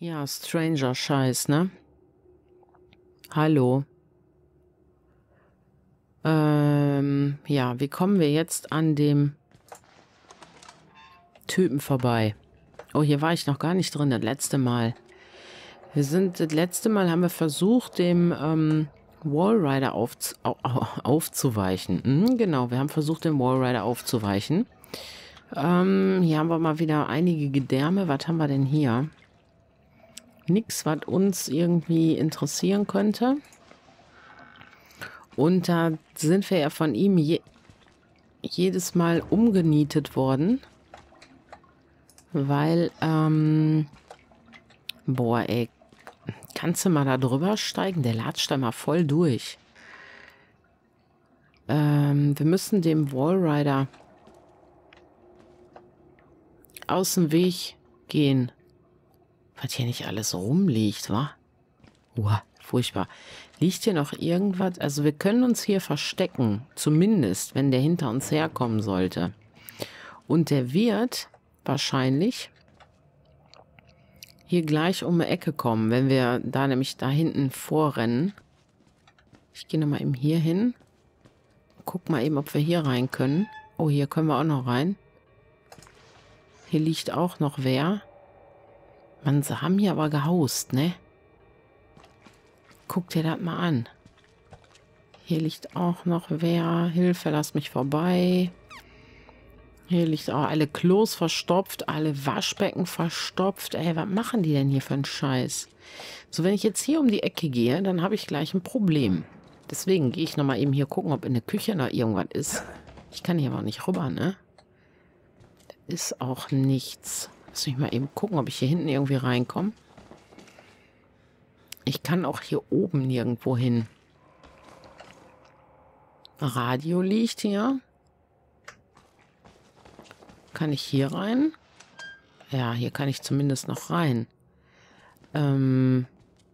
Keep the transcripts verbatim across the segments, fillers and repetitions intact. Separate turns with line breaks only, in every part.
Ja, Stranger-Scheiß, ne? Hallo. Ähm, ja, wie kommen wir jetzt an dem Typen vorbei? Oh, hier war ich noch gar nicht drin, das letzte Mal. Wir sind, das letzte Mal haben wir versucht, dem ähm, Wallrider aufz au au aufzuweichen. Mhm, genau, wir haben versucht, dem Wallrider aufzuweichen. Ähm, hier haben wir mal wieder einige Gedärme. Was haben wir denn hier? Nix, was uns irgendwie interessieren könnte. Und da sind wir ja von ihm je jedes Mal umgenietet worden. Weil, ähm... Boah, ey. Kannst du mal da drüber steigen? Der latscht da mal voll durch. Ähm, wir müssen dem Wallrider aus dem Weg gehen. Was hier nicht alles rumliegt, wa? Uah, furchtbar. Liegt hier noch irgendwas? Also wir können uns hier verstecken. Zumindest, wenn der hinter uns herkommen sollte. Und der wird wahrscheinlich hier gleich um die Ecke kommen, wenn wir da nämlich da hinten vorrennen. Ich gehe nochmal eben hier hin. Guck mal eben, ob wir hier rein können. Oh, hier können wir auch noch rein. Hier liegt auch noch wer. Mann, sie haben hier aber gehaust, ne? Guck dir das mal an. Hier liegt auch noch wer. Hilfe, lass mich vorbei. Hier liegt auch alle Klos verstopft, alle Waschbecken verstopft. Ey, was machen die denn hier für einen Scheiß? So, wenn ich jetzt hier um die Ecke gehe, dann habe ich gleich ein Problem. Deswegen gehe ich nochmal eben hier gucken, ob in der Küche noch irgendwas ist. Ich kann hier aber nicht rüber, ne? Da ist auch nichts. Lass mich mal eben gucken, ob ich hier hinten irgendwie reinkomme. Ich kann auch hier oben nirgendwo hin. Radio liegt hier. Kann ich hier rein? Ja, hier kann ich zumindest noch rein. Ähm,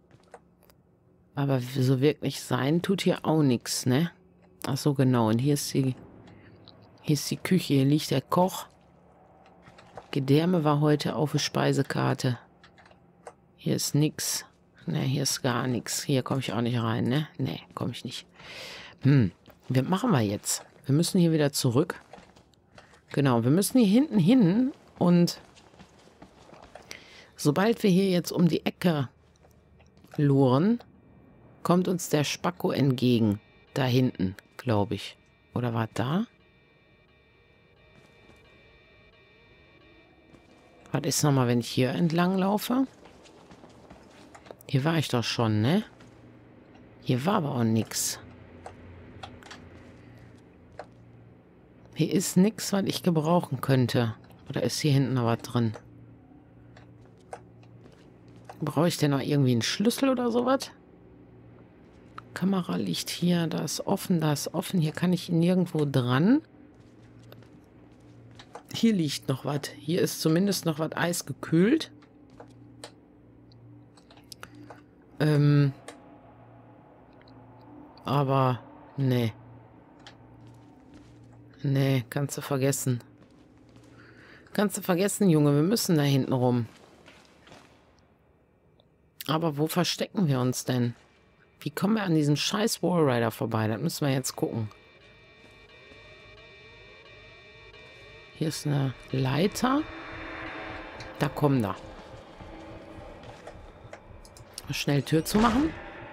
aber so wirklich sein tut hier auch nichts, ne? Ach so, genau. Und hier ist die, hier ist die Küche. Hier liegt der Koch. Gedärme war heute auf der Speisekarte. Hier ist nix. Ne, hier ist gar nichts. Hier komme ich auch nicht rein, ne? Ne, komme ich nicht. Hm, was machen wir jetzt? Wir müssen hier wieder zurück. Genau, wir müssen hier hinten hin und sobald wir hier jetzt um die Ecke luren, kommt uns der Spacko entgegen. Da hinten, glaube ich. Oder war da? Was ist nochmal, wenn ich hier entlang laufe? Hier war ich doch schon, ne? Hier war aber auch nichts. Hier ist nichts, was ich gebrauchen könnte. Oder ist hier hinten noch was drin? Brauche ich denn noch irgendwie einen Schlüssel oder sowas? Kamera liegt hier, da ist offen, da ist offen. Hier kann ich nirgendwo dran. Hier liegt noch was. Hier ist zumindest noch was eisgekühlt. Ähm. Aber, nee. Nee, kannst du vergessen. Kannst du vergessen, Junge. Wir müssen da hinten rum. Aber wo verstecken wir uns denn? Wie kommen wir an diesen scheiß Wallrider vorbei? Das müssen wir jetzt gucken. Hier ist eine Leiter. Da kommen da. Schnell Tür zu machen.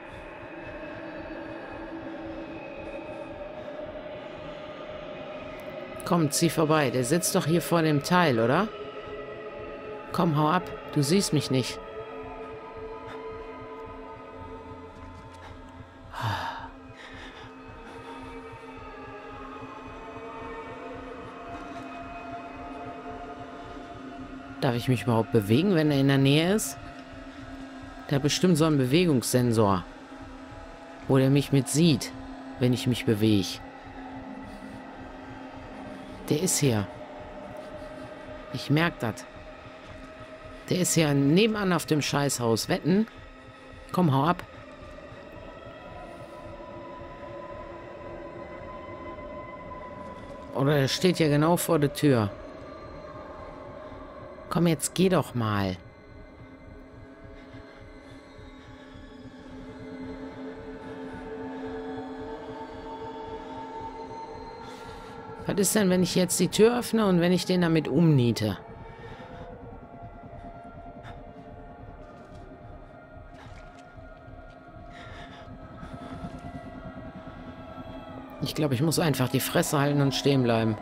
Komm, zieh vorbei. Der sitzt doch hier vor dem Teil, oder? Komm, hau ab. Du siehst mich nicht. Darf ich mich überhaupt bewegen, wenn er in der Nähe ist? Der hat bestimmt so einen Bewegungssensor. Wo der mich mit sieht, wenn ich mich bewege. Der ist hier. Ich merke das. Der ist hier nebenan auf dem Scheißhaus. Wetten? Komm, hau ab. Oder er steht ja genau vor der Tür. Komm, jetzt geh doch mal. Was ist denn, wenn ich jetzt die Tür öffne und wenn ich den damit umniete? Ich glaube, ich muss einfach die Fresse halten und stehen bleiben.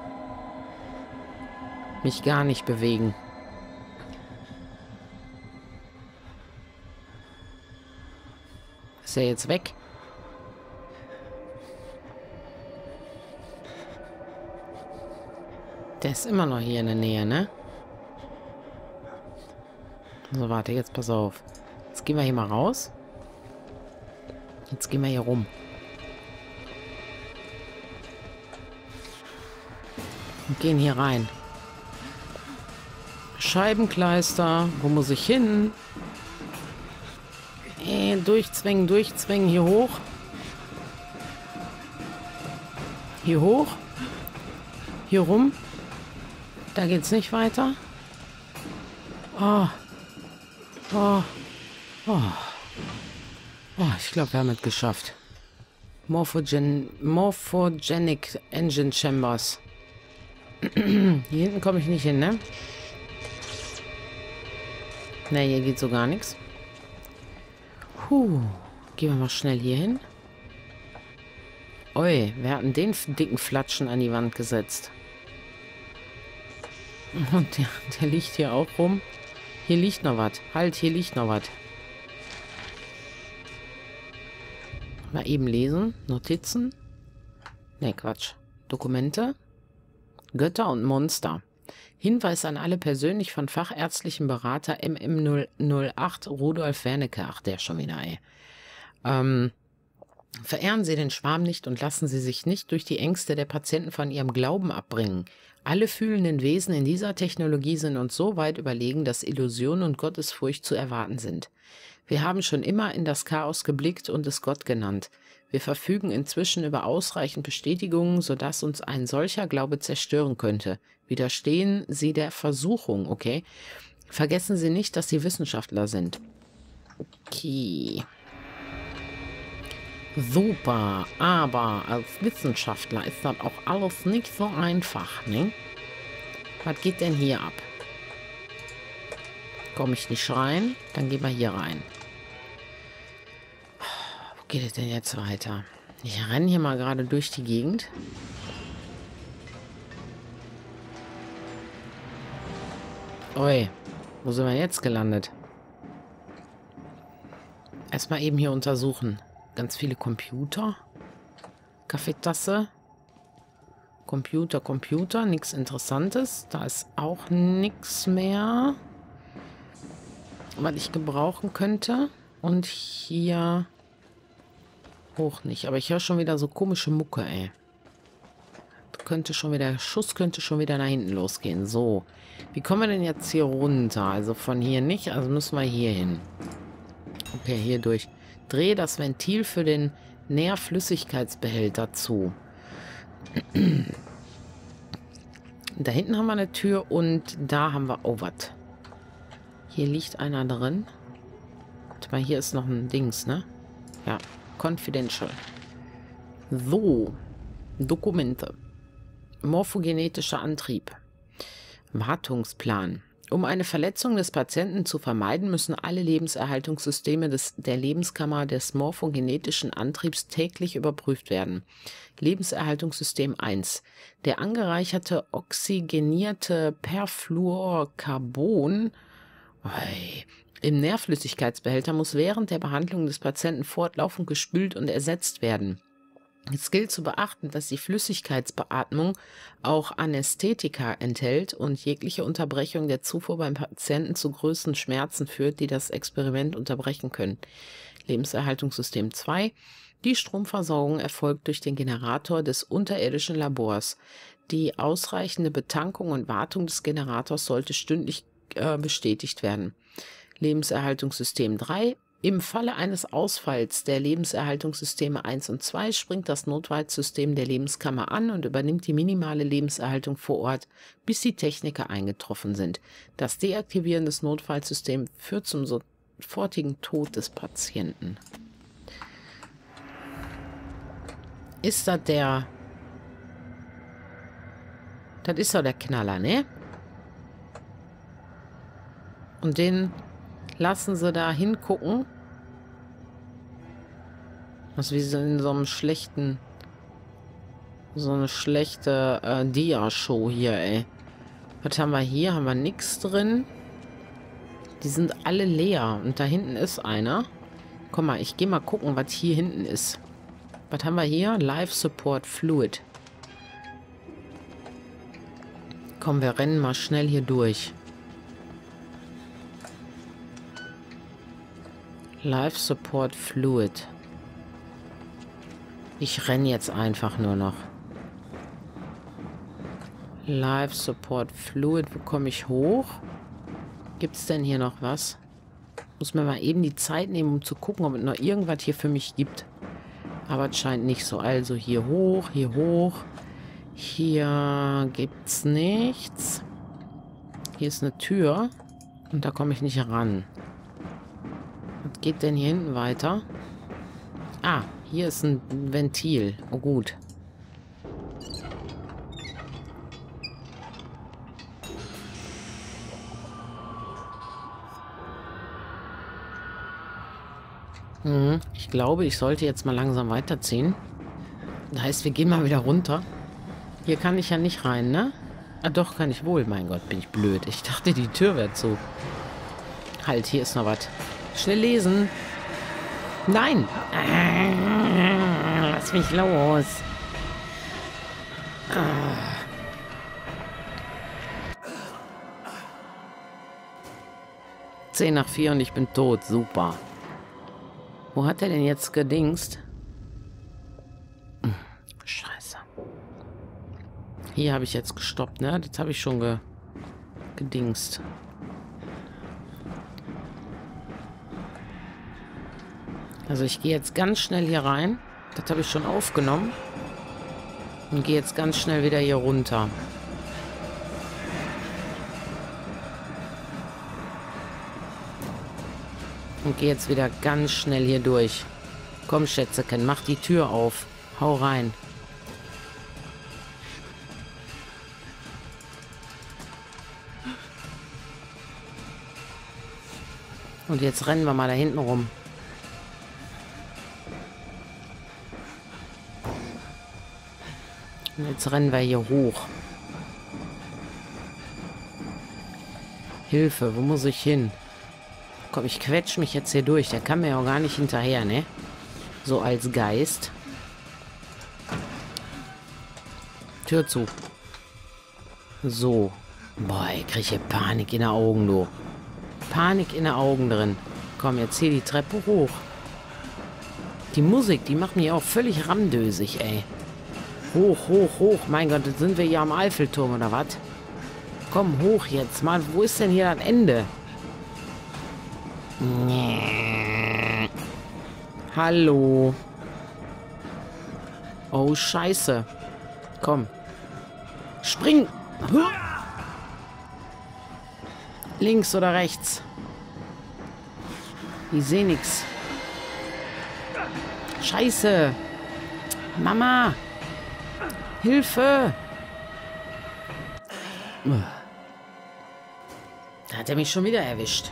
Mich gar nicht bewegen. Ist er jetzt weg? Der ist immer noch hier in der Nähe, ne? So, warte, jetzt pass auf. Jetzt gehen wir hier mal raus. Jetzt gehen wir hier rum. Und gehen hier rein. Scheibenkleister. Wo muss ich hin? Äh, durchzwängen, durchzwängen. Hier hoch. Hier hoch. Hier rum. Da geht's nicht weiter. Oh. Oh. Oh. Oh, ich glaube, wir haben es geschafft. Morphogen Morphogenic Engine Chambers. Hier hinten komme ich nicht hin, ne? Ne, hier geht so gar nichts. Puh. Gehen wir mal schnell hier hin. Ui, wer hat denn den dicken Flatschen an die Wand gesetzt? Und der, der liegt hier auch rum. Hier liegt noch was. Halt, hier liegt noch was. Mal eben lesen. Notizen. Ne, Quatsch. Dokumente. Götter und Monster. Hinweis an alle persönlich von fachärztlichen Berater M M null null acht Rudolf Wernicke. Ach, der schon wieder, ey. Ähm, verehren Sie den Schwarm nicht und lassen Sie sich nicht durch die Ängste der Patienten von ihrem Glauben abbringen. Alle fühlenden Wesen in dieser Technologie sind uns so weit überlegen, dass Illusion und Gottesfurcht zu erwarten sind. Wir haben schon immer in das Chaos geblickt und es Gott genannt. Wir verfügen inzwischen über ausreichend Bestätigungen, sodass uns ein solcher Glaube zerstören könnte. Widerstehen Sie der Versuchung, okay? Vergessen Sie nicht, dass Sie Wissenschaftler sind. Okay. Super, aber als Wissenschaftler ist das auch alles nicht so einfach, ne? Was geht denn hier ab? Komme ich nicht rein? Dann gehen wir hier rein. Wo geht es denn jetzt weiter? Ich renne hier mal gerade durch die Gegend. Ui, wo sind wir jetzt gelandet? Erstmal eben hier untersuchen. Ganz viele Computer. Kaffeetasse. Computer, Computer. Nichts Interessantes. Da ist auch nichts mehr, was ich gebrauchen könnte. Und hier hoch nicht. Aber ich höre schon wieder so komische Mucke, ey. Könnte schon wieder, Schuss könnte schon wieder nach hinten losgehen. So. Wie kommen wir denn jetzt hier runter? Also von hier nicht. Also müssen wir hier hin. Okay, hier durch. Drehe das Ventil für den Nährflüssigkeitsbehälter zu. Da hinten haben wir eine Tür und da haben wir... Oh, was? Hier liegt einer drin. Warte mal, hier ist noch ein Dings, ne? Ja, confidential. So. Dokumente. Morphogenetischer Antrieb. Wartungsplan. Um eine Verletzung des Patienten zu vermeiden, müssen alle Lebenserhaltungssysteme des, der Lebenskammer des morphogenetischen Antriebs täglich überprüft werden. Lebenserhaltungssystem eins. Der angereicherte oxygenierte Perfluorcarbon im Nährflüssigkeitsbehälter muss während der Behandlung des Patienten fortlaufend gespült und ersetzt werden. Es gilt zu beachten, dass die Flüssigkeitsbeatmung auch Anästhetika enthält und jegliche Unterbrechung der Zufuhr beim Patienten zu größeren Schmerzen führt, die das Experiment unterbrechen können. Lebenserhaltungssystem zwei. Die Stromversorgung erfolgt durch den Generator des unterirdischen Labors. Die ausreichende Betankung und Wartung des Generators sollte stündlich äh, bestätigt werden. Lebenserhaltungssystem drei. Im Falle eines Ausfalls der Lebenserhaltungssysteme eins und zwei springt das Notfallsystem der Lebenskammer an und übernimmt die minimale Lebenserhaltung vor Ort, bis die Techniker eingetroffen sind. Das Deaktivieren des Notfallsystems führt zum sofortigen Tod des Patienten. Ist das der... Das ist doch der Knaller, ne? Und den lassen sie da hingucken. Was wie so in so einem schlechten... So eine schlechte äh, Dia-Show hier, ey. Was haben wir hier? Haben wir nichts drin? Die sind alle leer. Und da hinten ist einer. Guck mal, ich gehe mal gucken, was hier hinten ist. Was haben wir hier? Life Support Fluid. Komm, wir rennen mal schnell hier durch. Life Support Fluid. Ich renne jetzt einfach nur noch. Life Support Fluid. Wo komme ich hoch? Gibt es denn hier noch was? Muss mir mal eben die Zeit nehmen, um zu gucken, ob es noch irgendwas hier für mich gibt. Aber es scheint nicht so. Also hier hoch, hier hoch. Hier gibt's nichts. Hier ist eine Tür. Und da komme ich nicht ran. Was geht denn hier hinten weiter? Ah, hier ist ein Ventil. Oh gut. Hm, ich glaube, ich sollte jetzt mal langsam weiterziehen. Das heißt, wir gehen mal wieder runter. Hier kann ich ja nicht rein, ne? Ah, doch, kann ich wohl. Mein Gott, bin ich blöd. Ich dachte, die Tür wäre zu. Halt, hier ist noch was. Schnell lesen. Nein! Ah, lass mich los. Ah. Zehn nach vier und ich bin tot. Super. Wo hat er denn jetzt gedingst? Scheiße. Hier habe ich jetzt gestoppt, ne? Das habe ich schon ge gedingst. Also ich gehe jetzt ganz schnell hier rein. Das habe ich schon aufgenommen. Und gehe jetzt ganz schnell wieder hier runter. Und gehe jetzt wieder ganz schnell hier durch. Komm, Schätzeken, mach die Tür auf. Hau rein. Und jetzt rennen wir mal da hinten rum. Und jetzt rennen wir hier hoch. Hilfe, wo muss ich hin? Komm, ich quetsche mich jetzt hier durch. Der kann mir ja auch gar nicht hinterher, ne? So als Geist. Tür zu. So. Boah, ich kriege hier Panik in den Augen, du. Panik in den Augen drin. Komm, jetzt hier die Treppe hoch. Die Musik, die macht mich auch völlig ramdösig, ey. Hoch, hoch, hoch. Mein Gott, jetzt sind wir hier am Eiffelturm, oder was? Komm, hoch jetzt mal. Wo ist denn hier das Ende? Nee. Hallo. Oh, scheiße. Komm. Spring. Huh. Links oder rechts? Ich sehe nichts. Scheiße. Mama. Hilfe. Da hat er mich schon wieder erwischt.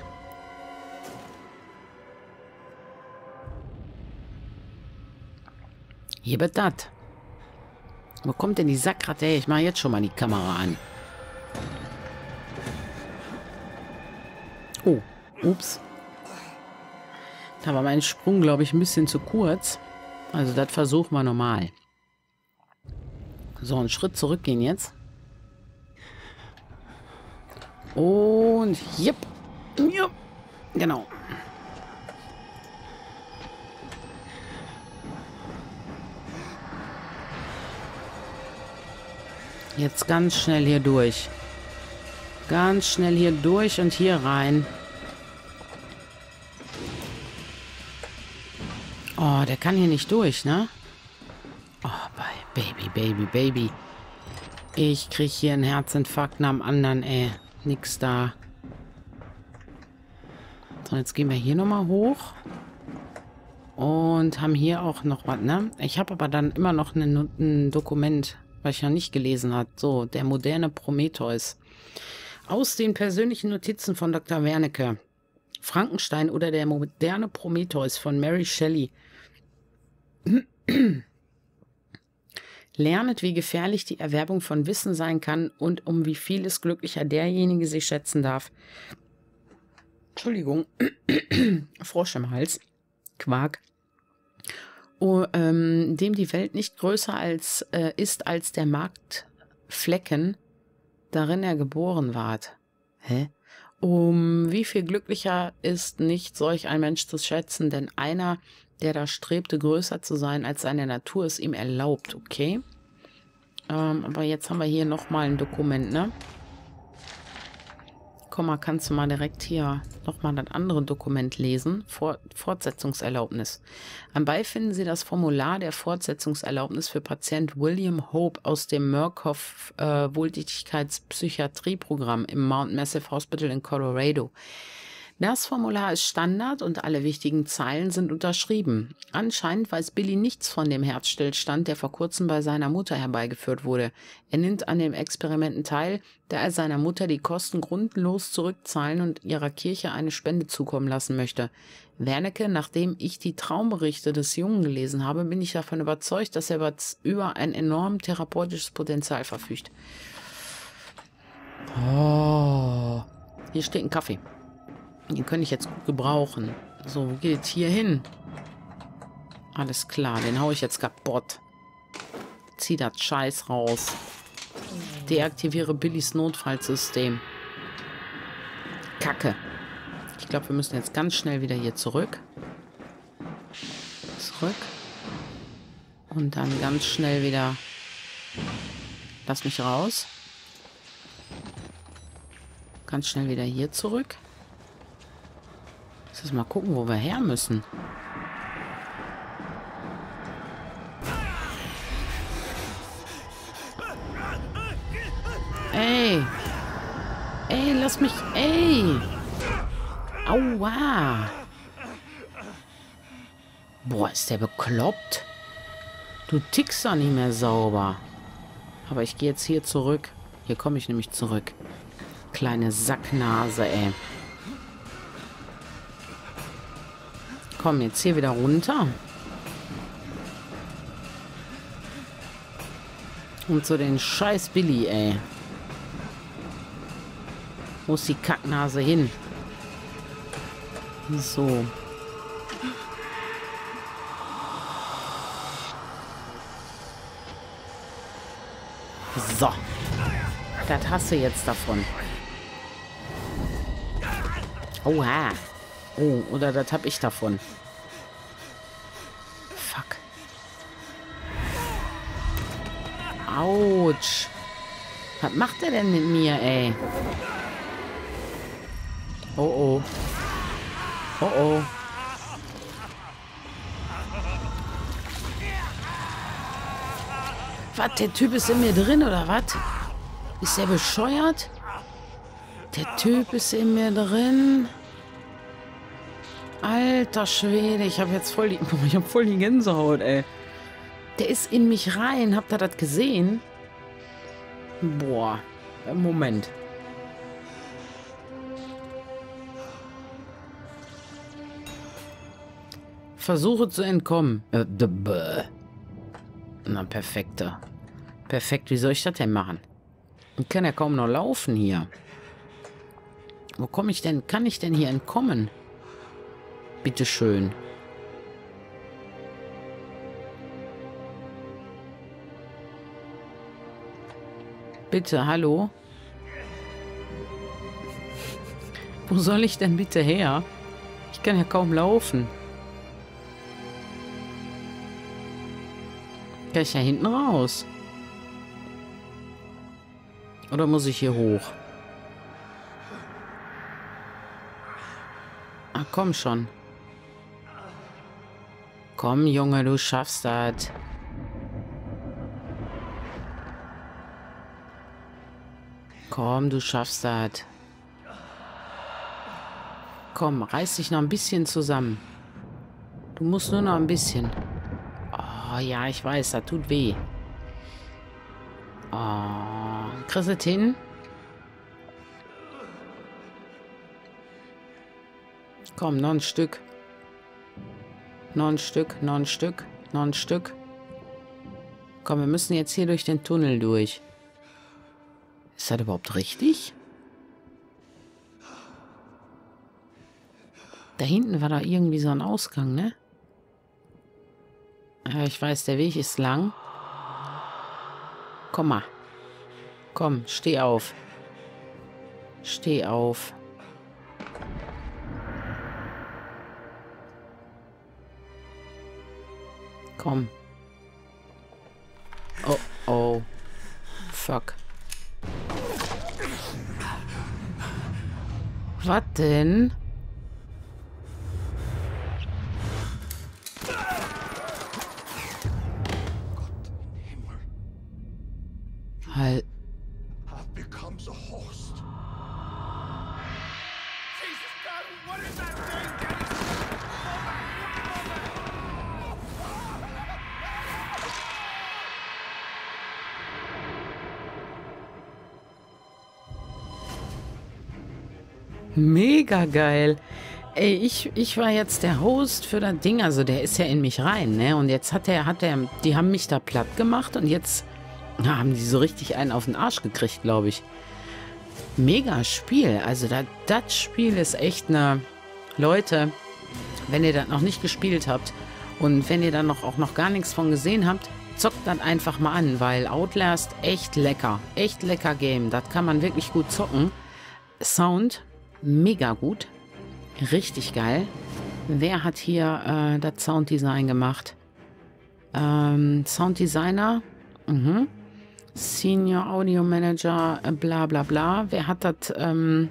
Hier wird das. Wo kommt denn die Sackratte her? Ich mache jetzt schon mal die Kamera an. Oh, ups. Da war mein Sprung, glaube ich, ein bisschen zu kurz. Also das versuchen wir normal. So, einen Schritt zurückgehen jetzt. Und jipp. Jupp. Genau. Jetzt ganz schnell hier durch. Ganz schnell hier durch und hier rein. Oh, der kann hier nicht durch, ne? Oh, Baby, Baby, Baby. Ich krieg hier einen Herzinfarkt nach dem anderen, ey. Nix da. So, jetzt gehen wir hier nochmal hoch. Und haben hier auch noch was, ne? Ich habe aber dann immer noch eine, ein Dokument was ich noch nicht gelesen habe. So, der moderne Prometheus. Aus den persönlichen Notizen von Doktor Wernicke. Frankenstein oder der moderne Prometheus von Mary Shelley. Lernet, wie gefährlich die Erwerbung von Wissen sein kann und um wie vieles glücklicher derjenige sich schätzen darf. Entschuldigung. Frosch im Hals. Quark. Oh, ähm, dem die Welt nicht größer als, äh, ist als der Marktflecken, darin er geboren ward. Hä? Um wie viel glücklicher ist nicht solch ein Mensch zu schätzen, denn einer, der da strebte, größer zu sein, als seine Natur es ihm erlaubt, okay? Ähm, aber jetzt haben wir hier nochmal ein Dokument, ne? Komm mal, kannst du mal direkt hier nochmal das andere Dokument lesen? For Fortsetzungserlaubnis. Anbei finden Sie das Formular der Fortsetzungserlaubnis für Patient William Hope aus dem Murkoff äh, Wohltätigkeitspsychiatrieprogramm im Mount Massive Hospital in Colorado. Das Formular ist Standard und alle wichtigen Zeilen sind unterschrieben. Anscheinend weiß Billy nichts von dem Herzstillstand, der vor kurzem bei seiner Mutter herbeigeführt wurde. Er nimmt an den Experimenten teil, da er seiner Mutter die Kosten grundlos zurückzahlen und ihrer Kirche eine Spende zukommen lassen möchte. Wernicke, nachdem ich die Traumberichte des Jungen gelesen habe, bin ich davon überzeugt, dass er über ein enorm therapeutisches Potenzial verfügt. Oh, hier steht ein Kaffee. Den könnte ich jetzt gut gebrauchen. So, wo geht's hier hin? Alles klar, den hau ich jetzt kaputt. Zieh das Scheiß raus. Deaktiviere Billys Notfallsystem. Kacke. Ich glaube, wir müssen jetzt ganz schnell wieder hier zurück. Zurück. Und dann ganz schnell wieder... Lass mich raus. Ganz schnell wieder hier zurück. Lass uns mal gucken, wo wir her müssen. Ey. Ey, lass mich... Ey. Aua. Boah, ist der bekloppt. Du tickst doch nicht mehr sauber. Aber ich gehe jetzt hier zurück. Hier komme ich nämlich zurück. Kleine Sacknase, ey. Komm, jetzt hier wieder runter. Und zu den scheiß Billy, ey. Wo ist die Kacknase hin? So. So. Das hast du jetzt davon. Oha. Oh, oder das hab ich davon. Fuck. Autsch. Was macht er denn mit mir, ey? Oh, oh. Oh, oh. Was, der Typ ist in mir drin, oder was? Ist der bescheuert? Der Typ ist in mir drin. Alter Schwede, ich habe jetzt voll die, ich habe voll die Gänsehaut, ey. Der ist in mich rein. Habt ihr das gesehen? Boah. Moment. Versuche zu entkommen. Äh, Na, perfekter. Perfekt, wie soll ich das denn machen? Ich kann ja kaum noch laufen hier. Wo komme ich denn? Kann ich denn hier entkommen? Bitteschön. Bitte, hallo? Wo soll ich denn bitte her? Ich kann ja kaum laufen. Kann ich ja hinten raus? Oder muss ich hier hoch? Ach, komm schon. Komm, Junge, du schaffst das. Komm, du schaffst das. Komm, reiß dich noch ein bisschen zusammen. Du musst nur noch ein bisschen. Oh ja, ich weiß, das tut weh. Oh, kriegst du das hin? Komm, noch ein Stück. Noch ein Stück, noch ein Stück, noch ein Stück. Komm, wir müssen jetzt hier durch den Tunnel durch. Ist das überhaupt richtig? Da hinten war da irgendwie so ein Ausgang, ne? Ja, ich weiß, der Weg ist lang. Komm mal. Komm, steh auf. Steh auf. Komm. Oh, oh. Fuck. Was denn? Halt.
I've become the host. Jesus God, what is that thing?
Mega geil. Ey, ich, ich war jetzt der Host für das Ding. Also der ist ja in mich rein, ne? Und jetzt hat der, hat der, die haben mich da platt gemacht und jetzt na, haben die so richtig einen auf den Arsch gekriegt, glaube ich. Mega Spiel. Also das, das Spiel ist echt eine... Leute, wenn ihr das noch nicht gespielt habt und wenn ihr dann noch, auch noch gar nichts von gesehen habt, zockt das einfach mal an, weil Outlast echt lecker. Echt lecker Game. Das kann man wirklich gut zocken. Sound mega gut. Richtig geil. Wer hat hier äh, das Sounddesign gemacht? Ähm, Sounddesigner. Mhm. Senior Audio Manager, äh, bla bla bla. Wer hat das ähm,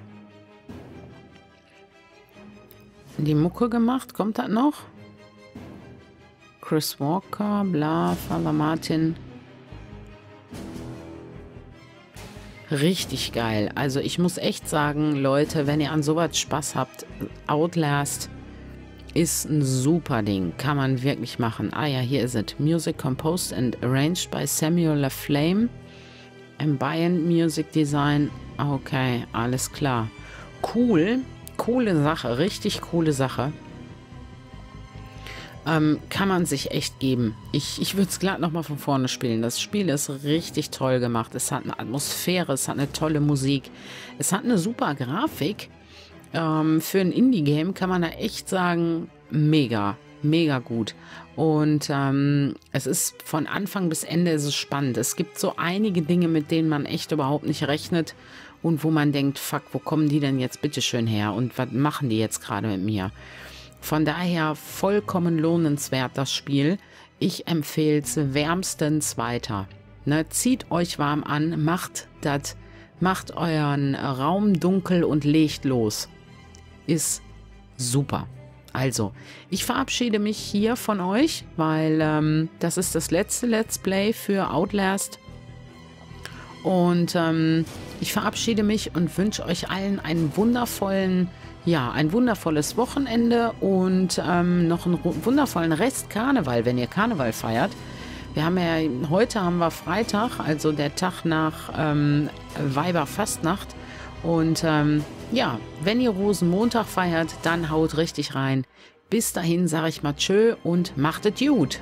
die Mucke gemacht? Kommt das noch? Chris Walker, bla, Father Martin. Richtig geil. Also ich muss echt sagen, Leute, wenn ihr an sowas Spaß habt, Outlast ist ein super Ding. Kann man wirklich machen. Ah ja, hier ist es. Music composed and arranged by Samuel LaFlame. Ambient Music Design. Okay, alles klar. Cool. Coole Sache. Richtig coole Sache. Ähm, kann man sich echt geben. Ich, ich würde es glatt nochmal von vorne spielen. Das Spiel ist richtig toll gemacht. Es hat eine Atmosphäre, es hat eine tolle Musik. Es hat eine super Grafik. Ähm, für ein Indie-Game kann man da echt sagen, mega, mega gut. Und ähm, es ist von Anfang bis Ende ist es spannend. Es gibt so einige Dinge, mit denen man echt überhaupt nicht rechnet und wo man denkt, fuck, wo kommen die denn jetzt bitteschön her und was machen die jetzt gerade mit mir? Von daher vollkommen lohnenswert das Spiel. Ich empfehle es wärmstens weiter. Ne, zieht euch warm an, macht das, macht euren Raum dunkel und legt los. Ist super. Also, ich verabschiede mich hier von euch, weil ähm, das ist das letzte Let's Play für Outlast. Und ähm, ich verabschiede mich und wünsche euch allen einen wundervollen, ja, ein wundervolles Wochenende und ähm, noch einen wundervollen Rest Karneval, wenn ihr Karneval feiert. Wir haben ja, heute haben wir Freitag, also der Tag nach ähm, Weiberfastnacht. Und ähm, ja, wenn ihr Rosenmontag feiert, dann haut richtig rein. Bis dahin sage ich mal tschö und macht es gut.